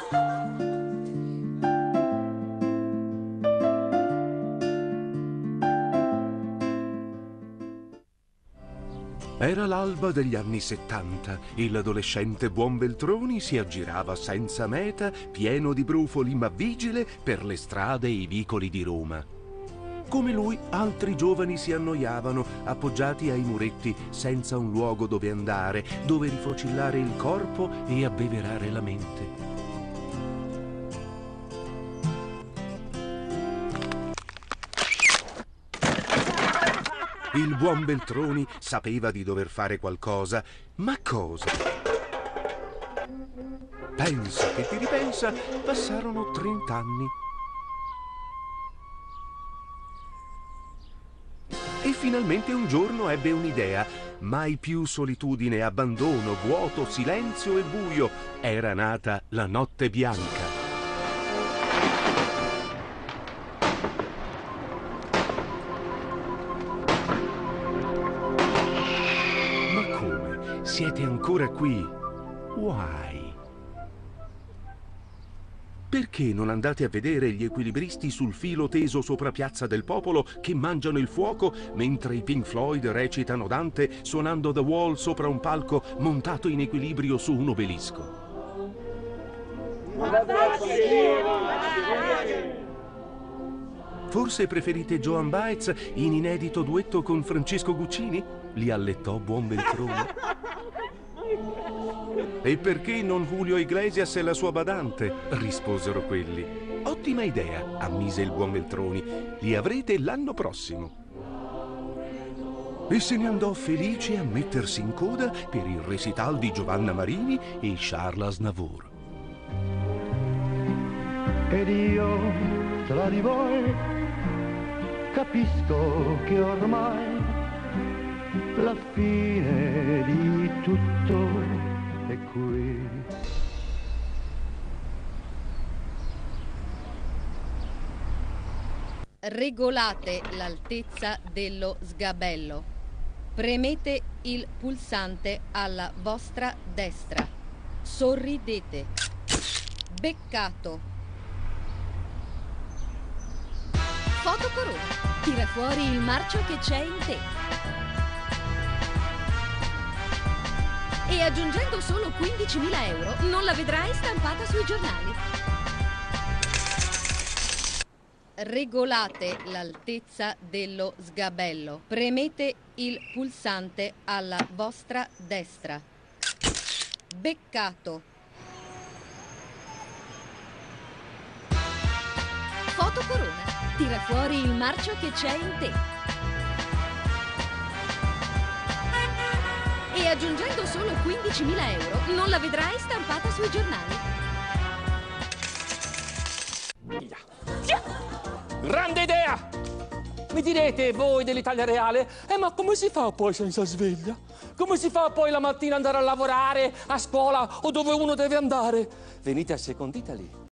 Era l'alba degli anni 70 e l'adolescente Buonveltroni si aggirava senza meta, pieno di brufoli ma vigile per le strade e i vicoli di Roma. Come lui, altri giovani si annoiavano, appoggiati ai muretti, senza un luogo dove andare, dove rifocillare il corpo e abbeverare la mente. Il Buonveltroni sapeva di dover fare qualcosa, ma cosa? Pensa che ti ripensa, passarono 30 anni. E finalmente un giorno ebbe un'idea. Mai più solitudine, abbandono, vuoto, silenzio e buio. Era nata la notte bianca. Siete ancora qui? Why? Perché non andate a vedere gli equilibristi sul filo teso sopra Piazza del Popolo che mangiano il fuoco mentre i Pink Floyd recitano Dante suonando The Wall sopra un palco montato in equilibrio su un obelisco? Forse preferite Joan Baez in inedito duetto con Francesco Guccini? Li allettò Buonveltroni. E perché non Julio Iglesias e la sua badante? Risposero quelli. Ottima idea, ammise il Buonveltroni. Li avrete l'anno prossimo. E se ne andò felice a mettersi in coda per il recital di Giovanna Marini e Charles Aznavour. Ed io tra di voi capisco che ormai la fine di tutto è qui. Regolate l'altezza dello sgabello. Premete il pulsante alla vostra destra. Sorridete. Beccato. Foto corona. Tira fuori il marcio che c'è in te. E aggiungendo solo 15.000 euro non la vedrai stampata sui giornali. Regolate l'altezza dello sgabello. Premete il pulsante alla vostra destra. Beccato. Foto corona. Tira fuori il marcio che c'è in te. E aggiungendo solo 15.000 euro non la vedrai stampata sui giornali. Grande idea! Mi direte voi dell'Italia Reale, ma come si fa poi senza sveglia? Come si fa poi la mattina andare a lavorare, a scuola o dove uno deve andare? Venite a Second'Italy.